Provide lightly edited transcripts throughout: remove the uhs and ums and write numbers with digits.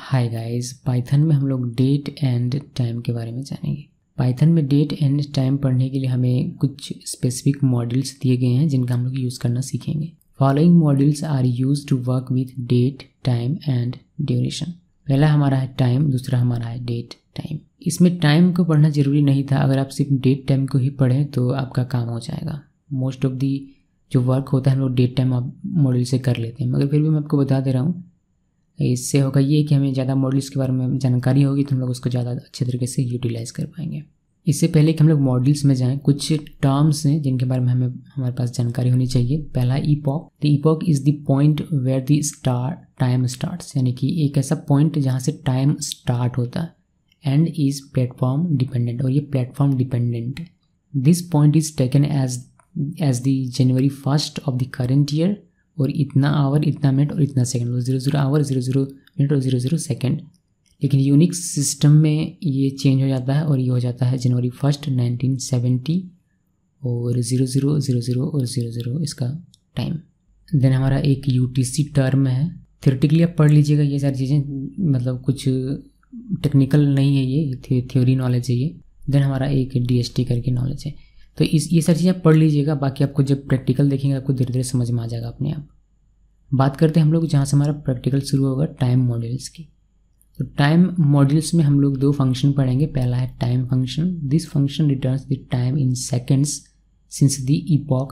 Hi guys, Python में हम लोग डेट एंड टाइम के बारे में जानेंगे। पाइथन में डेट एंड टाइम पढ़ने के लिए हमें कुछ स्पेसिफिक मॉड्यूल्स दिए गए हैं जिनका हम लोग यूज़ करना सीखेंगे। Following modules are use to work with date, time and duration. पहला हमारा है टाइम, दूसरा हमारा है डेट टाइम। इसमें टाइम को पढ़ना ज़रूरी नहीं था, अगर आप सिर्फ डेट टाइम को ही पढ़ें तो आपका काम हो जाएगा। मोस्ट ऑफ दी जो वर्क होता है हम लोग डेट टाइम मॉड्यूल से कर लेते हैं, मगर फिर भी मैं आपको बता दे रहा हूँ। इससे होगा ये कि हमें ज़्यादा मॉड्यूल्स के बारे में जानकारी होगी तो हम लोग उसको ज़्यादा अच्छे तरीके से यूटिलाइज़ कर पाएंगे। इससे पहले कि हम लोग मॉड्यूल्स में जाएं, कुछ टर्म्स हैं जिनके बारे में हमारे पास जानकारी होनी चाहिए। पहला epoch. The epoch is the point where the time starts, यानी कि एक ऐसा पॉइंट जहाँ से टाइम स्टार्ट होता है। एंड इज़ प्लेटफॉर्म डिपेंडेंट, और ये प्लेटफॉर्म डिपेंडेंट है। This point is taken as the January 1st of the current year, और इतना आवर, इतना मिनट और इतना सेकंड, 00 आवर, 00 मिनट और 00 सेकंड। लेकिन यूनिक्स सिस्टम में ये चेंज हो जाता है और ये हो जाता है January 1st 1970 और 00, 00 और 00 इसका टाइम। देन हमारा एक UTC टर्म है। थ्योरेटिकली आप पढ़ लीजिएगा ये सारी चीज़ें, मतलब कुछ टेक्निकल नहीं है, ये थ्योरी नॉलेज है ये। देन हमारा एक DST करके नॉलेज है। तो ये सारी चीज़ें आप पढ़ लीजिएगा, बाकी आपको जब प्रैक्टिकल देखेंगे आपको धीरे धीरे समझ में आ जाएगा अपने आप। बात करते हैं हम लोग जहाँ से हमारा प्रैक्टिकल शुरू होगा, टाइम मॉड्यूल्स की। तो टाइम मॉड्यूल्स में हम लोग दो फंक्शन पढ़ेंगे। पहला है time function. This function returns the time in seconds since the epoch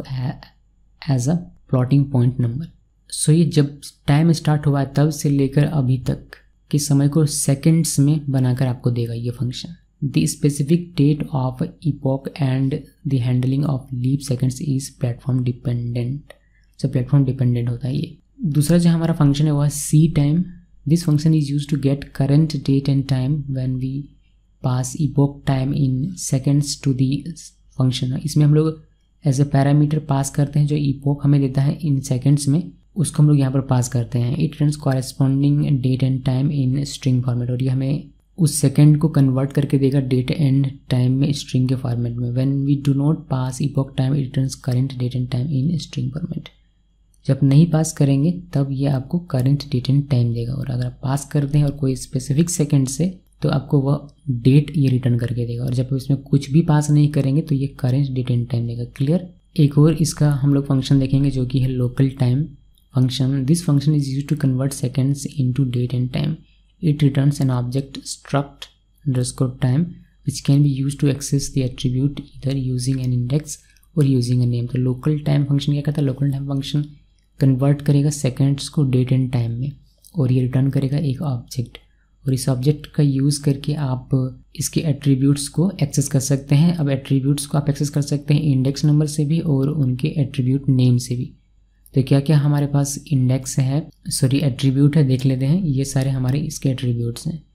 as a floating point number. So ये जब टाइम स्टार्ट हुआ है तब से लेकर अभी तक के समय को सेकेंड्स में बनाकर आपको देगा ये function. The specific date of epoch and the handling of leap seconds is platform dependent. So platform dependent होता है ये। दूसरा जो हमारा फंक्शन है वो है C time. This function is used to get current date and time when we pass epoch time in seconds to the function. इसमें हम लोग एज ए पैरामीटर पास करते हैं, जो epoch हमें देता है इन सेकेंड्स में उसको हम लोग यहाँ पर पास करते हैं। It returns corresponding date and time in string format, और ये हमें उस सेकेंड को कन्वर्ट करके देगा डेट एंड टाइम में स्ट्रिंग के फॉर्मेट में। When we do not pass epoch time it returns current date and time in string format. जब नहीं पास करेंगे तब ये आपको करेंट डेट एंड टाइम देगा, और अगर आप पास करते हैं और कोई स्पेसिफिक सेकेंड से तो आपको वह डेट ये रिटर्न करके देगा, और जब आप इसमें कुछ भी पास नहीं करेंगे तो ये करेंट डेट एंड टाइम देगा। क्लियर। एक और इसका हम लोग फंक्शन देखेंगे जो कि है local time function. This function is use to convert seconds into date and time. It returns an object struct underscore time which can be used to access the attribute either using an index or using a name. तो local time function क्या करता है? local time function convert करेगा seconds को date and time में, और ये return करेगा एक object, और इस object का यूज़ करके आप इसके attributes को access कर सकते हैं। अब attributes को आप access कर सकते हैं index number से भी और उनके attribute name से भी। तो क्या क्या हमारे पास इंडेक्स है, सॉरी एट्रीब्यूट है, देख लेते हैं। ये सारे हमारे इसके एट्रीब्यूट्स हैं।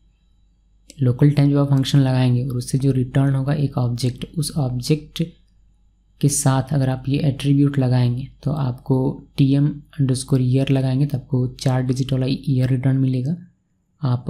लोकल टाइम जब आप फंक्शन लगाएंगे और उससे जो रिटर्न होगा एक ऑब्जेक्ट, उस ऑब्जेक्ट के साथ अगर आप ये एट्रीब्यूट लगाएंगे तो आपको TM_year लगाएंगे तो आपको 4 डिजिट वाला ईयर रिटर्न मिलेगा। आप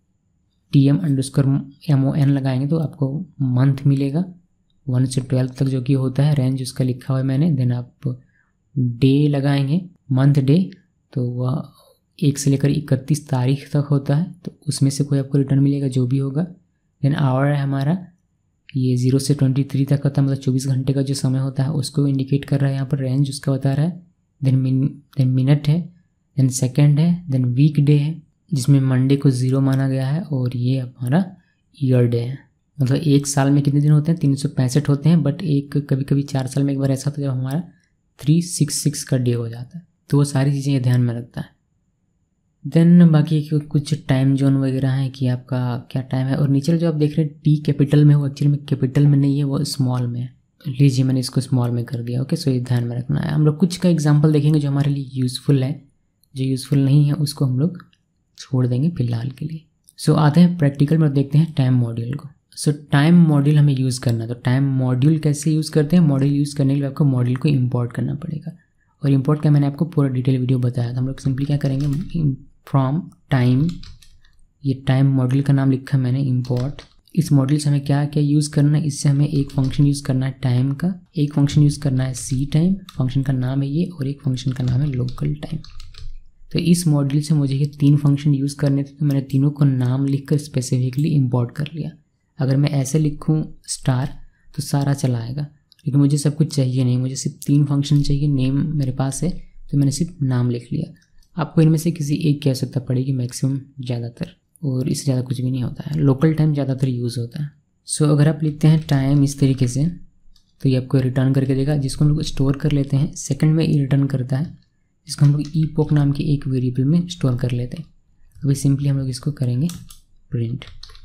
TM_MON लगाएंगे तो आपको मंथ मिलेगा, 1 से 12 तक जो कि होता है रेंज उसका लिखा हुआ है मैंने। देन आप डे लगाएंगे, मंथ डे, तो वह 1 से लेकर 31 तारीख तक होता है, तो उसमें से कोई आपको रिटर्न मिलेगा जो भी होगा। देन आवर है हमारा, ये 0 से 23 तक होता है, मतलब 24 घंटे का जो समय होता है उसको इंडिकेट कर रहा है यहाँ पर, रेंज उसका बता रहा है। देन मिनट है, देन सेकेंड है, देन वीक डे है जिसमें मंडे को 0 माना गया है, और ये हमारा ईयर डे है। मतलब एक साल में कितने दिन होते हैं? 365 होते हैं, बट एक कभी कभी 4 साल में एक बार ऐसा होता है जब हमारा 366 का डे हो जाता है, तो वो सारी चीज़ें ये ध्यान में रखता है। देन बाकी कुछ टाइम जोन वगैरह है कि आपका क्या टाइम है, और नीचे जो आप देख रहे हैं टी कैपिटल में, वो एक्चुअली में कैपिटल में नहीं है, वो स्मॉल में है। लीजिए मैंने इसको स्मॉल में कर दिया। ओके, सो ये ध्यान में रखना है। हम लोग कुछ का एग्जांपल देखेंगे जो हमारे लिए यूज़फुल है, जो यूज़फुल नहीं है उसको हम लोग छोड़ देंगे फिलहाल के लिए। सो आते हैं प्रैक्टिकल में, देखते हैं टाइम मॉड्यूल को। सो टाइम मॉड्यूल हमें यूज़ करना है, तो टाइम मॉड्यूल कैसे यूज़ करते हैं? मॉड्यूल यूज़ करने के लिए आपको मॉड्यूल को इंपोर्ट करना पड़ेगा, और इंपोर्ट का मैंने आपको पूरा डिटेल वीडियो बताया था। हम लोग सिंपली क्या करेंगे, फ्रॉम टाइम, ये टाइम मॉड्यूल का नाम लिखा मैंने, इंपोर्ट। इस मॉड्यूल से हमें क्या क्या यूज़ करना है? इससे हमें एक फंक्शन यूज़ करना है टाइम का, एक फंक्शन यूज़ करना है C टाइम, फंक्शन का नाम है ये, और एक फंक्शन का नाम है लोकल टाइम। तो इस मॉड्यूल से मुझे ये 3 फंक्शन यूज़ करने थे, तो मैंने तीनों को नाम लिखकर स्पेसिफिकली इंपोर्ट कर लिया। अगर मैं ऐसे लिखूँ स्टार तो सारा चला आएगा, लेकिन मुझे सब कुछ चाहिए नहीं, मुझे सिर्फ 3 फंक्शन चाहिए। नेम मेरे पास है तो मैंने सिर्फ नाम लिख लिया। आपको इनमें से किसी एक की आवश्यकता पड़ेगी मैक्सिमम ज़्यादातर, और इससे ज़्यादा कुछ भी नहीं होता है। लोकल टाइम ज़्यादातर यूज़ होता है। सो अगर आप लिखते हैं टाइम इस तरीके से तो ये आपको रिटर्न करके देगा, जिसको हम लोग स्टोर कर लेते हैं। सेकंड में ये रिटर्न करता है, जिसको हम लोग ईपोक नाम के एक वेरिएबल में स्टोर कर लेते हैं। अभी सिंपली हम लोग इसको करेंगे प्रिंट।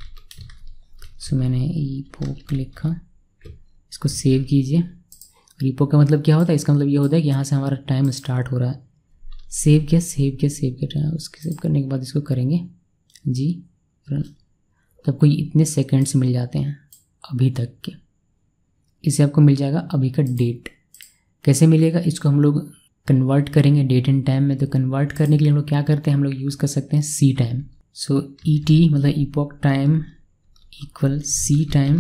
सो मैंने ईपोक लिखा, इसको सेव कीजिए। ईपोक का मतलब क्या होता है? इसका मतलब ये होता है कि यहाँ से हमारा टाइम स्टार्ट हो रहा है। सेव किया। उसके सेव करने के बाद इसको करेंगे जी रन। तो आपको इतने सेकंड्स मिल जाते हैं अभी तक के। इसे आपको मिल जाएगा अभी का डेट। कैसे मिलेगा? इसको हम लोग कन्वर्ट करेंगे डेट एंड टाइम में। तो कन्वर्ट करने के लिए हम लोग क्या करते हैं, हम लोग यूज़ कर सकते हैं सी टाइम। सो ई टी मतलब epoch time equal C time,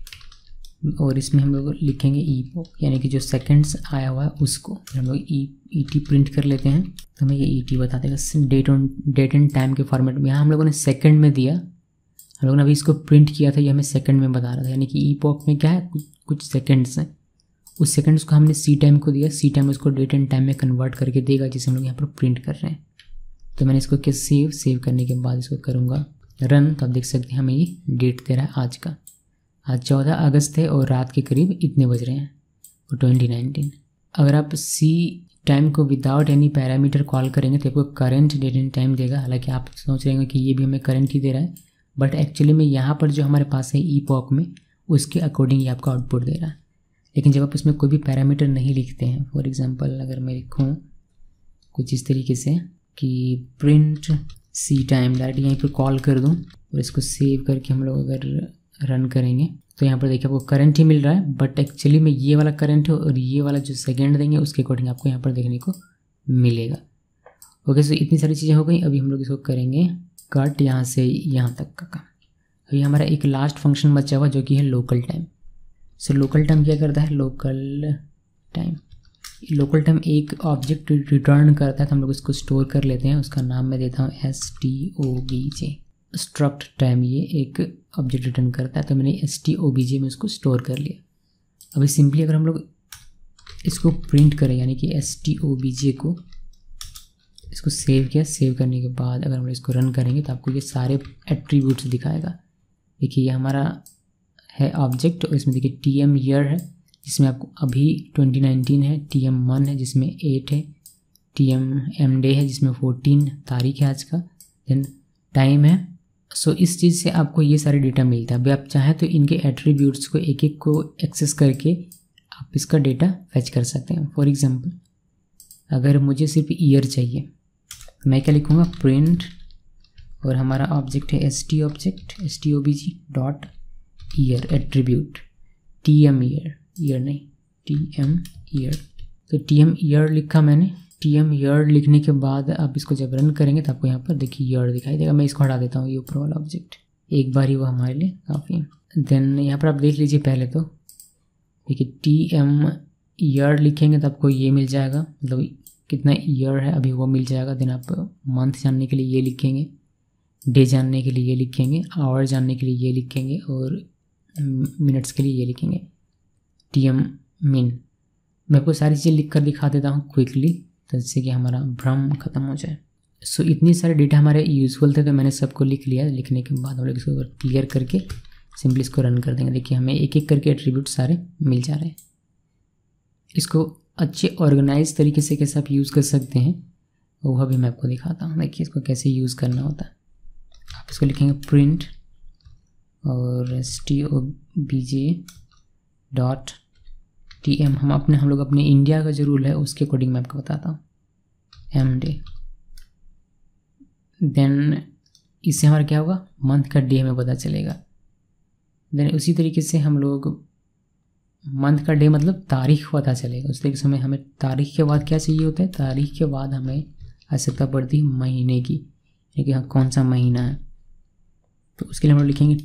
और इसमें हम लोग लिखेंगे ईपोक, यानी कि जो सेकंड्स आया हुआ है उसको हम लोग ई टी प्रिंट कर लेते हैं। तो हमें ये ई टी बता देगा डेट एंड टाइम के फॉर्मेट में। यहाँ हम लोगों ने सेकंड में दिया, हम लोगों ने अभी इसको प्रिंट किया था, ये हमें सेकंड में बता रहा था। यानी कि ईपोक में क्या है, कुछ सेकंड्स हैं, उस सेकंड्स को हमने सी टाइम को दिया, सी टाइम उसको डेट एंड टाइम में कन्वर्ट करके देगा, जिसे हम लोग यहाँ पर प्रिंट कर रहे हैं। तो मैंने इसको क्या सेव करने के बाद इसको करूँगा रन। तो आप देख सकते हैं हमें ये डेट दे रहा है आज का। आज 14 अगस्त है और रात के करीब इतने बज रहे हैं, और 2019। अगर आप सी टाइम को विदाउट एनी पैरामीटर कॉल करेंगे तो आपको करंट डेट एंड टाइम देगा। हालांकि आप सोच रहे होंगे कि ये भी हमें करंट ही दे रहा है, बट एक्चुअली में यहाँ पर जो हमारे पास है ईपोक में, उसके अकॉर्डिंग ये आपको आउटपुट दे रहा है। लेकिन जब आप उसमें कोई भी पैरामीटर नहीं लिखते हैं, फॉर एग्जांपल अगर मैं लिखूँ कुछ इस तरीके से कि प्रिंट सी टाइम, डायरेक्ट यहीं पर कॉल कर दूँ और इसको सेव करके हम लोग अगर रन करेंगे तो यहाँ पर देखिए आपको करंट ही मिल रहा है, बट एक्चुअली में ये वाला करंट है और ये वाला जो सेकंड देंगे उसके अकॉर्डिंग आपको यहाँ पर देखने को मिलेगा। ओके, सो इतनी सारी चीज़ें हो गई। अभी हम लोग इसको करेंगे कट यहाँ से यहाँ तक का काम। अभी हमारा एक लास्ट फंक्शन बचा हुआ जो कि है local time. So local time क्या करता है? लोकल टाइम एक ऑब्जेक्ट रिटर्न करता है, तो हम लोग इसको स्टोर कर लेते हैं। उसका नाम मैं देता हूँ stobj। स्ट्रक्ट टाइम ये एक ऑब्जेक्ट रिटर्न करता है, तो मैंने stobj में उसको स्टोर कर लिया। अभी सिंपली अगर हम लोग इसको प्रिंट करें, यानी कि stobj को इसको सेव किया, सेव करने के बाद अगर हम इसको रन करेंगे तो आपको ये सारे एट्रीब्यूट्स दिखाएगा। देखिए ये हमारा है ऑब्जेक्ट, और इसमें देखिए TM ईयर है जिसमें आपको अभी 2019 है, TM1 है जिसमें 8 है, TM डे है जिसमें 14 तारीख है आज का, देन टाइम है। सो इस चीज़ से आपको ये सारे डेटा मिलता है। अभी आप चाहें तो इनके एट्रीब्यूट्स को एक एक को एक्सेस करके आप इसका डेटा फैच कर सकते हैं। फॉर एग्जांपल अगर मुझे सिर्फ ईयर चाहिए, मैं क्या लिखूँगा प्रिंट, और हमारा ऑब्जेक्ट है stobj dot year attribute TM year नहीं TM ईयर। तो TM ईयर लिखा मैंने। TM ईयर लिखने के बाद आप इसको जब रन करेंगे तो आपको यहाँ पर देखिए ईयर दिखाई देगा। मैं इसको हटा देता हूँ, ये ऊपर वाला ऑब्जेक्ट, एक बार ही वो हमारे लिए काफ़ी है। देन यहाँ पर आप देख लीजिए पहले तो देखिए TM ईयर लिखेंगे तो आपको ये मिल जाएगा, मतलब कितना ईयर है अभी वो मिल जाएगा। देन आप मंथ जानने के लिए ये लिखेंगे, डे जानने के लिए ये लिखेंगे, आवर जानने के लिए ये लिखेंगे, और मिनट्स के लिए ये लिखेंगे TM min। मैं आपको सारी चीज़ें लिख कर दिखा देता हूँ क्विकली, जिससे कि हमारा भ्रम खत्म हो जाए। सो इतनी सारे डेटा हमारे यूज़फुल थे तो मैंने सबको लिख लिया। लिखने के बाद हम लोग इसको क्लियर करके सिंपली इसको रन कर देंगे। देखिए हमें एक एक करके एट्रीब्यूट सारे मिल जा रहे हैं। इसको अच्छे ऑर्गेनाइज तरीके से कैसे आप यूज़ कर सकते हैं वह भी मैं आपको दिखाता हूँ। देखिए इसको कैसे यूज़ करना होता है। आप इसको लिखेंगे प्रिंट और stobj डॉट TM, हम लोग अपने इंडिया का जो रूल है उसके अकॉर्डिंग मैं आपको बताता हूँ MD। देन इससे हमारा क्या होगा, मंथ का डे हमें पता चलेगा। देन उसी तरीके से हम लोग मंथ का डे मतलब तारीख पता चलेगा। उस तरीके से हमें तारीख के बाद क्या चाहिए होता है, तारीख के बाद हमें आवश्यकता पड़ती है महीने की, यानी कि हाँ कौन सा महीना है। तो उसके लिए हम लोग लिखेंगे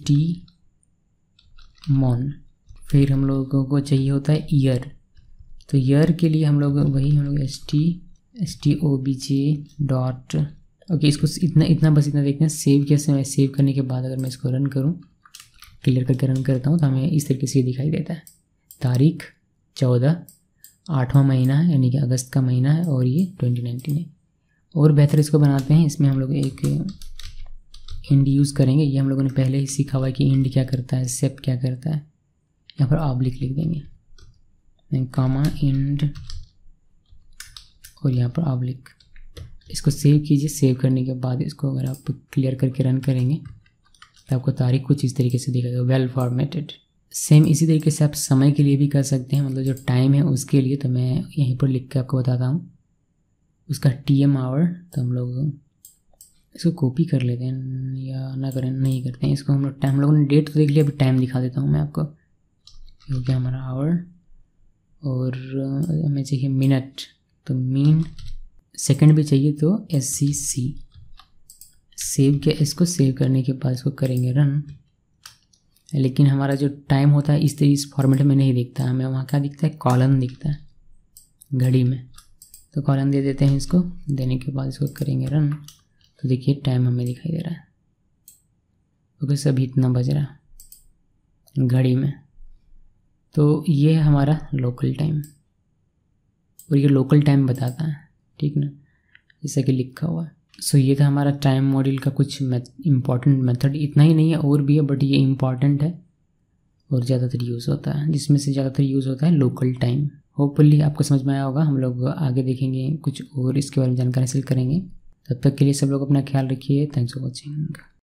TMON। फिर हम लोगों को चाहिए होता है ईयर। तो ईयर के लिए हम लोग STOBJ stobj डॉट ओके, इसको इतना बस इतना देखते हैं सेव कैसे। मैं सेव करने के बाद अगर मैं इसको रन करूँ, क्लियर करके रन करता हूँ, तो हमें इस तरीके से दिखाई देता है। तारीख 14, 8वां महीना है, यानी कि अगस्त का महीना है, और ये 2019 है। और बेहतर इसको बनाते हैं, इसमें हम लोग एक इंड यूज़ करेंगे। ये हम लोगों ने पहले ही सीखा हुआ है कि इंड क्या करता है, सेप क्या करता है। यहाँ पर ऑब्लिक लिख देंगे, कॉमा इंड, और यहाँ पर ऑब्लिक। इसको सेव कीजिए। सेव करने के बाद इसको अगर आप क्लियर करके रन करेंगे तो आपको तारीख कुछ इस तरीके से दिखेगा, वेल फॉर्मेटेड। सेम इसी तरीके से आप समय के लिए भी कर सकते हैं, मतलब जो टाइम है उसके लिए। तो मैं यहीं पर लिख के आपको बताता हूँ उसका TM आवर। तो हम लोग इसको कॉपी कर लेते हैं, या ना करें, नहीं करते हैं इसको। हम लोगों ने डेट तो देख लिया, अभी टाइम दिखा देता हूँ मैं आपको। हो गया हमारा आवर, और हमें चाहिए मिनट, तो मीन। सेकंड भी चाहिए तो SCC। सेव किया, इसको सेव करने के बाद इसको करेंगे रन। लेकिन हमारा जो टाइम होता है इस फॉर्मेट में नहीं दिखता, हमें वहाँ क्या दिखता है, कॉलन दिखता है घड़ी में। तो कॉलन दे देते हैं इसको। देने के बाद इसको करेंगे रन, तो देखिए टाइम हमें दिखाई दे रहा है। ओके, सभी इतना बज रहा है घड़ी में। तो ये है हमारा लोकल टाइम, और ये लोकल टाइम बताता है, ठीक ना, जैसा कि लिखा हुआ है। सो ये था हमारा टाइम मॉड्यूल का कुछ इम्पॉर्टेंट मेथड। इतना ही नहीं है, और भी है, बट ये इम्पॉर्टेंट है और ज़्यादातर यूज़ होता है। जिसमें से ज़्यादातर यूज़ होता है लोकल टाइम। होपफुली आपको समझ में आया होगा। हम लोग आगे देखेंगे कुछ और इसके बारे में जानकारी हासिल करेंगे। तब तक के लिए सब लोग अपना ख्याल रखिए। Thanks for watching.